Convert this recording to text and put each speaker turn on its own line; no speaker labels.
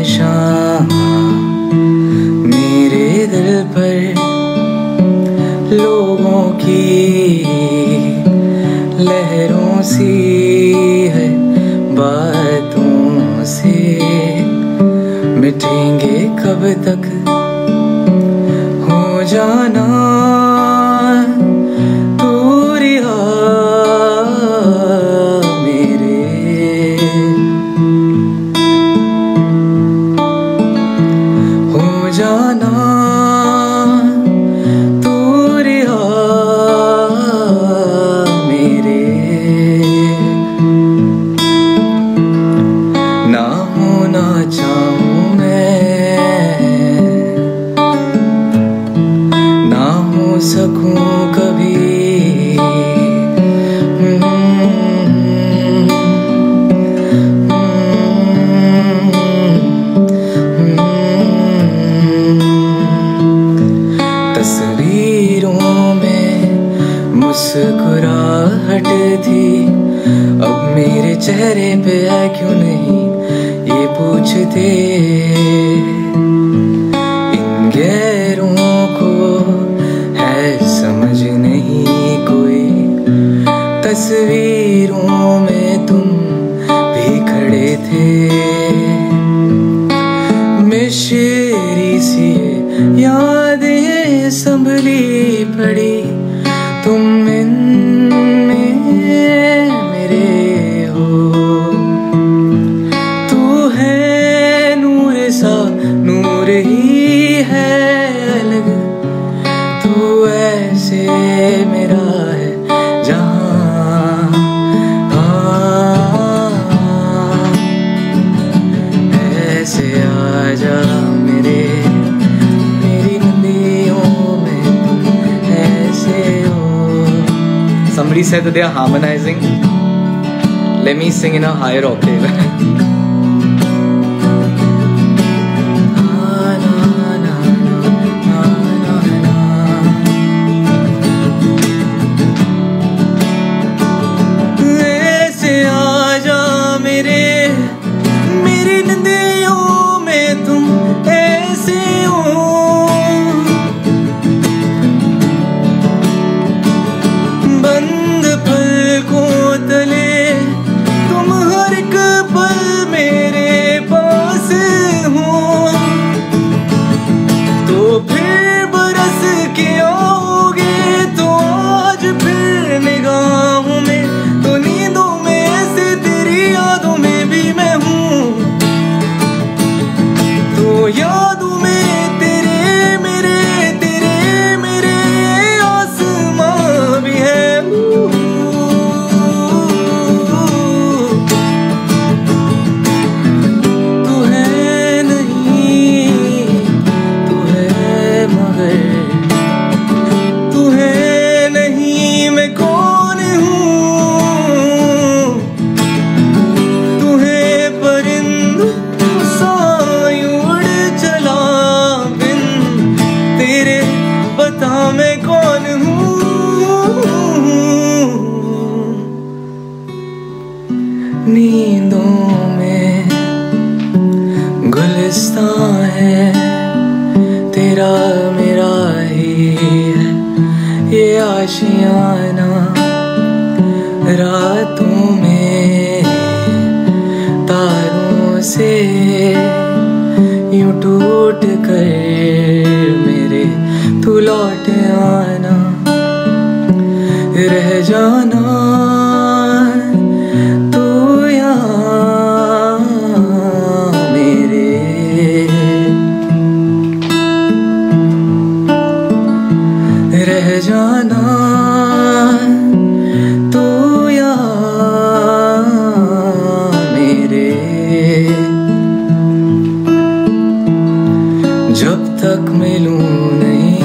निशान मेरे दिल पर लोगों की लहरों सी है बातों से। मिटेंगे कब तक हो जाना जाना तू रिहा मेरे। ना होना चाहूं मैं, ना हो सकूं कभी, तस्वीरों में मुस्कुराहट थी, अब मेरे चेहरे पे है क्यों नहीं ये पूछते। इन गैरों को है समझ नहीं कोई, तस्वीरों में तुम भी खड़े थे। मिशरी सी यादें संभली पड़ी, तुम इनमें मेरे हो। तू है नूर सा नूर ही है अलग, तू ऐसे मेरा है जहां। ऐसे आजा मेरे Somebody said that they are harmonizing. Let me sing in a higher octave. ऐसे आजा मेरे निंदियों में तुम ऐसे हो। बंद पलकों तले तुम हर एक पल मेरे पास हो, तो फिर बरस के आओगे तो आज फिर निगाहों में, तो नींदों में से तेरी यादों में भी मैं हूँ, तो यादों में तेरे मेरे आसमां भी है। मैं कौन हूँ? नींदों में गुलिस्तां है तेरा मेरा ही है ये आशियाना। रातों में तारों से यूं टूट कर मेरे तू लौट आना, रह जाना तू यहाँ मेरे। रह जाना तू यहाँ मेरे। जब तक मिलूं नहीं